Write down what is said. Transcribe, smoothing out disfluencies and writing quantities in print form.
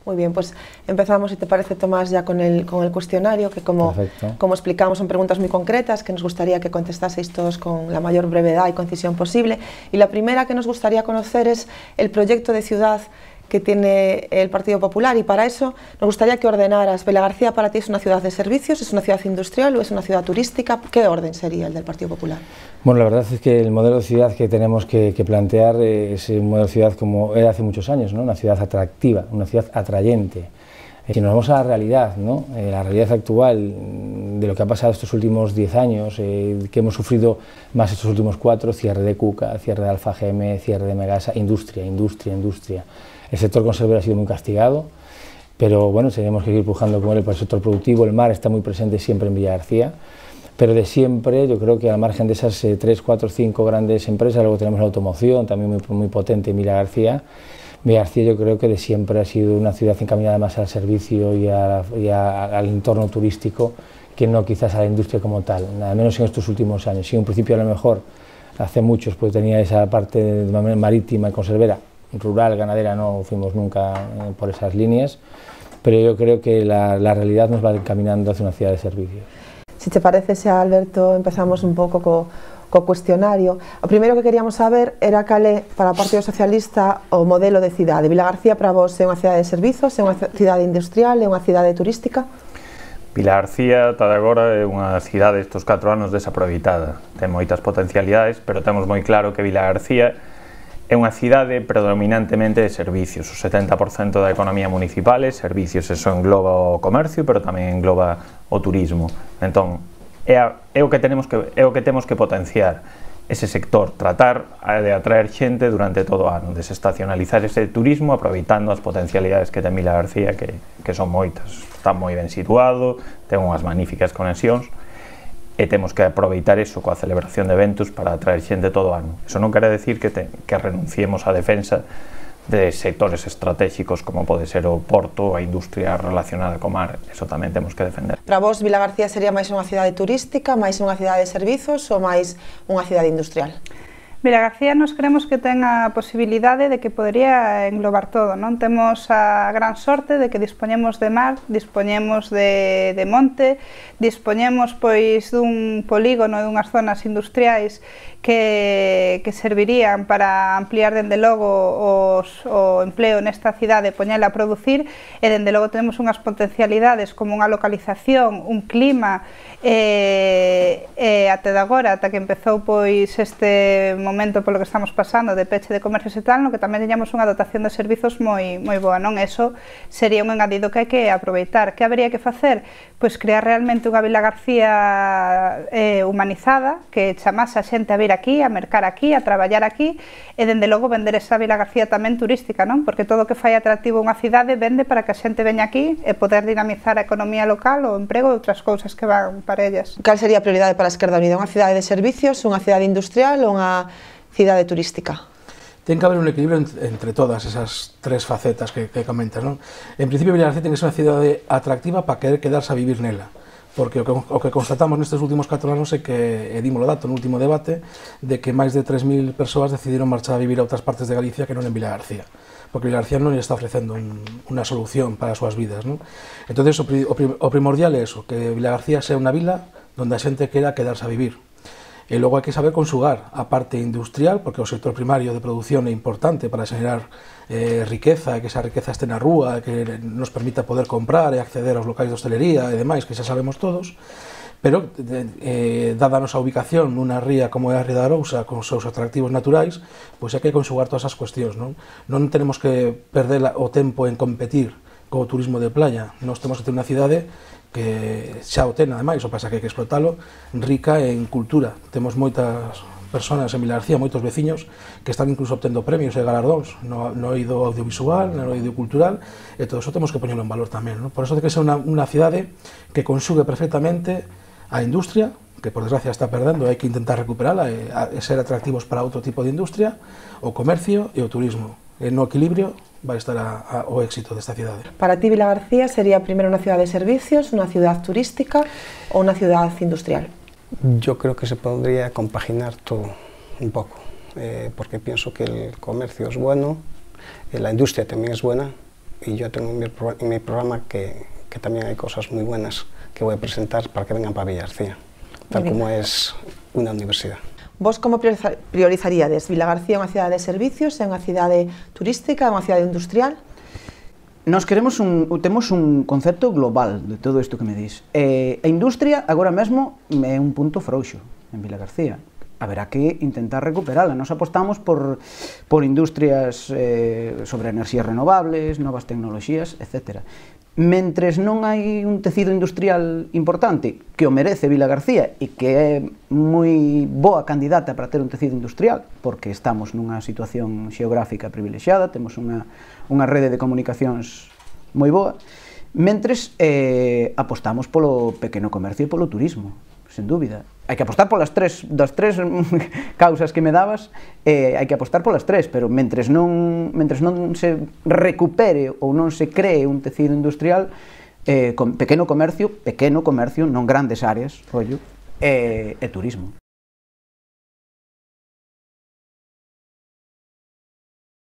Muy bien, pues empezamos, si te parece, Tomás, ya con el cuestionario, que como explicamos son preguntas muy concretas que nos gustaría que contestaseis todos con la mayor brevedad y concisión posible. Y la primera que nos gustaría conocer es el proyecto de ciudad que tiene el Partido Popular, y para eso nos gustaría que ordenaras. Vilagarcía para ti es una ciudad de servicios, es una ciudad industrial o es una ciudad turística. ¿Qué orden sería el del Partido Popular? Bueno, la verdad es que el modelo de ciudad que tenemos que plantear es un modelo de ciudad como era hace muchos años, ¿no? Una ciudad atractiva, una ciudad atrayente. Si nos vamos a la realidad, ¿no? La realidad actual de lo que ha pasado estos últimos 10 años, que hemos sufrido más estos últimos 4, cierre de Cuca, cierre de Alfa GM, cierre de Megasa, industria. El sector conservero ha sido muy castigado, pero bueno, tenemos que ir empujando con él para el sector productivo. El mar está muy presente siempre en Vilagarcía, pero de siempre, yo creo que al margen de esas 3, 4, 5 grandes empresas, luego tenemos la automoción, también muy potente en Vilagarcía. Vilagarcía yo creo que de siempre ha sido una ciudad encaminada más al servicio y al entorno turístico, que no quizás a la industria como tal, nada menos en estos últimos años. Sí, en principio a lo mejor hace muchos pues tenía esa parte marítima y conservera, rural, ganadera, no fuimos nunca por esas líneas, pero yo creo que la realidad nos va encaminando hacia una ciudad de servicios. Si te parece, xa, Alberto, empezamos un pouco co cuestionario. O primeiro que queríamos saber era cal para o Partido Socialista o modelo de cidade. Vilagarcía para vos é unha cidade de servizos, é unha cidade industrial, é unha cidade turística? Vilagarcía, ata agora, é unha cidade estes 4 anos desaproveitada. Ten moitas potencialidades, pero temos moi claro que Vilagarcía é unha cidade predominantemente de servicios. O 70% da economía municipal é servicios, eso engloba o comercio, pero tamén engloba o turismo. Entón, é o que temos que potenciar ese sector, tratar de atraer xente durante todo o ano, desestacionalizar ese turismo aproveitando as potencialidades que ten Vilagarcía, que son moitas. Está moi ben situado, ten unhas magníficas conexións, e temos que aproveitar eso coa celebración de eventos para atraer xente todo o ano. Eso non quere decir que renunciemos á defensa de sectores estratégicos como pode ser o porto, a industria relacionada co mar. Eso tamén temos que defender. Para vos, Vilagarcía sería máis unha cidade turística, máis unha cidade de servizos ou máis unha cidade industrial? Vilagarcía nos creemos que ten a posibilidade de que podría englobar todo, non? Temos a gran sorte de que dispoñemos de mar, dispoñemos de monte, dispoñemos pois dun polígono e dunhas zonas industriais que servirían para ampliar dende logo o empleo nesta cidade, poñela a producir, e dende logo temos unhas potencialidades como unha localización, un clima, até de agora, ata que empezou pois este momento polo que estamos pasando de peche de comercios e tal, no que tamén teñamos unha dotación de servizos moi boa, non? Eso sería un engadido que hai que aproveitar. Que habería que facer? Pois crear realmente unha Vilagarcía humanizada, que chamase a xente a vir aquí, a mercar aquí, a traballar aquí, e dende logo vender esa Vilagarcía tamén turística, non? Porque todo o que fai atractivo unha cidade vende para que a xente veña aquí e poder dinamizar a economía local, o emprego e outras cousas que van para ellas. Cal sería a prioridade para a Esquerda Unida? Unha cidade de servicios, unha cidade industrial ou unha cidade turística? Ten que haber un equilibrio entre todas esas tres facetas que comentas, non? En principio, Vilagarcía ten que ser unha cidade atractiva para querer quedarse a vivir nela, porque o que constatamos nestes últimos 4 anos é que, dimos o dato no último debate, de que máis de 3.000 persoas decidiron marchar a vivir a outras partes de Galicia que non en Vilagarcía, porque Vilagarcía non lle está ofrecendo unha solución para as súas vidas, non? Entón, o primordial é eso, que Vilagarcía sea unha vila onde a xente quera quedarse a vivir. E logo hai que saber conxugar a parte industrial, porque o sector primario de produción é importante para xenerar riqueza, e que esa riqueza este na rúa, que nos permita poder comprar e acceder aos locais de hostelería e demais, que xa sabemos todos, pero dada a nosa ubicación nunha ría como é a Ría da Arousa, con os seus atractivos naturais, pois hai que conxugar todas as cuestións, non? Non tenemos que perder o tempo en competir co turismo de playa. Nós temos que ter unha cidade que xa o ten, ademais, o pasa que hai que explotalo, rica en cultura. Temos moitas persoas en Vilagarcía, moitos veciños, que están incluso obtendo premios e galardóns no eido audiovisual, no eido cultural, e todo eso temos que poñelo en valor tamén, non? Por eso ten que ser unha cidade que conxugue perfectamente a industria, que por desgracia está perdendo, hai que intentar recuperala e ser atractivos para outro tipo de industria, o comercio e o turismo. No equilibrio vai estar o éxito desta cidade. Para ti, Vilagarcía sería primeiro unha ciudad de servicios, unha ciudad turística ou unha ciudad industrial? Yo creo que se podría compaginar todo un poco, porque pienso que el comercio es bueno, la industria también es buena, y yo tengo en mi programa que también hay cosas muy buenas que voy a presentar para que vengan para Villagarcía, tal como es una universidad. Vos como priorizaríades Vilagarcía é unha cidade de servicios, é unha cidade turística, é unha cidade industrial? Nós temos un concepto global de todo isto que me dis. A industria agora mesmo é un punto frouxo en Vilagarcía. Haberá que intentar recuperala. Nos apostamos por industrias sobre enerxías renovables, novas tecnoloxías, etc. Mentres non hai un tecido industrial importante que o merece Vilagarcía e que é moi boa candidata para ter un tecido industrial, porque estamos nunha situación xeográfica privilexiada, temos unha rede de comunicacións moi boa, mentres apostamos polo pequeno comercio e polo turismo, sen dúbida. Hai que apostar das tres causas que me dabas, hai que apostar polas tres, pero mentres non se recupere ou non se cree un tecido industrial, pequeno comercio, non grandes áreas, ollo, e turismo.